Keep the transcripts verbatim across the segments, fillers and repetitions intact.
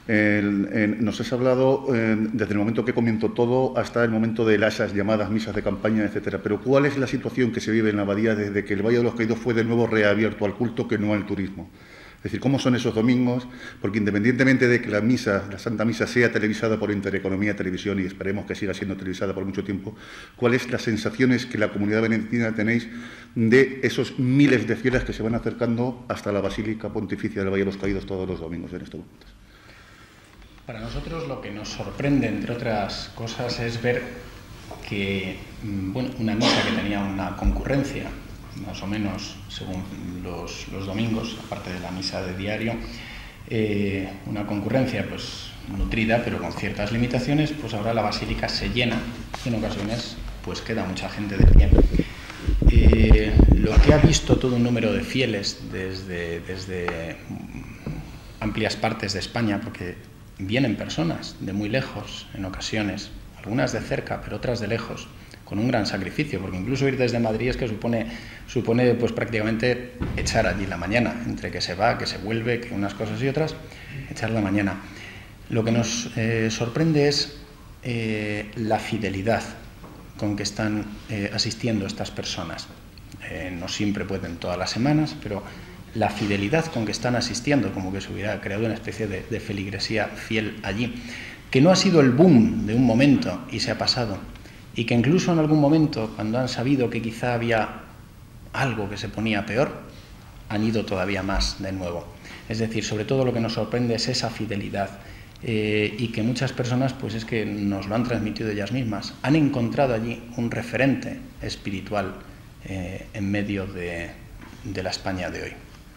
El, el, nos has hablado eh, desde el momento que comienzo todo hasta el momento de las llamadas misas de campaña, etcétera. Pero ¿cuál es la situación que se vive en la abadía desde que el Valle de los Caídos fue de nuevo reabierto al culto que no al turismo? Es decir, ¿cómo son esos domingos? Porque independientemente de que la misa, la Santa Misa sea televisada por Intereconomía Televisión y esperemos que siga siendo televisada por mucho tiempo, ¿cuáles las sensaciones que la comunidad benedictina tenéis de esos miles de fieles que se van acercando hasta la Basílica Pontificia del Valle de los Caídos todos los domingos en estos momentos? Para nosotros lo que nos sorprende, entre otras cosas, es ver que bueno, una misa que tenía una concurrencia, más o menos, según los, los domingos, aparte de la misa de diario, eh, una concurrencia pues nutrida, pero con ciertas limitaciones, pues ahora la basílica se llena y en ocasiones pues queda mucha gente de pie. Eh, lo que ha visto todo un número de fieles desde, desde amplias partes de España, porque vienen personas de muy lejos en ocasiones, algunas de cerca, pero otras de lejos, con un gran sacrificio, porque incluso ir desde Madrid es que supone, supone pues prácticamente echar allí la mañana, entre que se va, que se vuelve, que unas cosas y otras, echar la mañana. Lo que nos eh, sorprende es eh, la fidelidad con que están eh, asistiendo estas personas. Eh, no siempre pueden todas las semanas, pero la fidelidad con que están asistiendo, como que se hubiera creado una especie de, de feligresía fiel allí, que no ha sido el boom de un momento y se ha pasado, y que incluso en algún momento, cuando han sabido que quizá había algo que se ponía peor, han ido todavía más de nuevo. Es decir, sobre todo lo que nos sorprende es esa fidelidad, eh, y que muchas personas, pues es que nos lo han transmitido ellas mismas, han encontrado allí un referente espiritual eh, en medio de, de la España de hoy.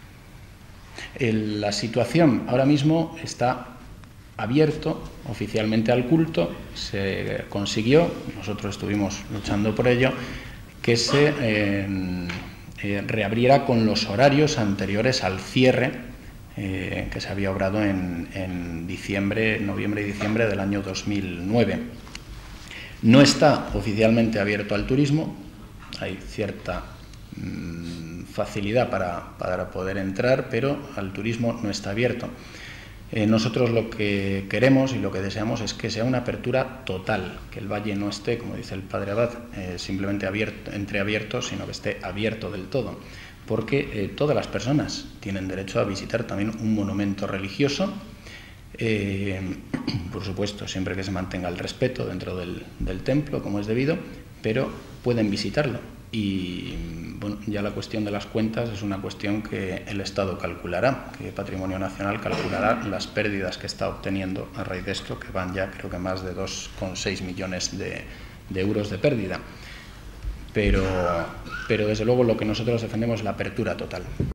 El, la situación ahora mismo está abierto oficialmente al culto, se consiguió, nosotros estuvimos luchando por ello, que se eh, eh, reabriera con los horarios anteriores al cierre eh, que se había obrado en, en diciembre, noviembre y diciembre del año dos mil nueve. No está oficialmente abierto al turismo, hay cierta mmm, facilidad para, para poder entrar, pero al turismo no está abierto. Eh, nosotros lo que queremos y lo que deseamos es que sea una apertura total, que el valle no esté, como dice el padre Abad, eh, simplemente abierto, entreabierto, sino que esté abierto del todo, porque eh, todas las personas tienen derecho a visitar también un monumento religioso, eh, por supuesto, siempre que se mantenga el respeto dentro del, del templo, como es debido, pero pueden visitarlo. Y bueno, ya la cuestión de las cuentas es una cuestión que el Estado calculará, que Patrimonio Nacional calculará las pérdidas que está obteniendo a raíz de esto, que van ya creo que más de dos coma seis millones de, de euros de pérdida. Pero, pero desde luego lo que nosotros defendemos es la apertura total.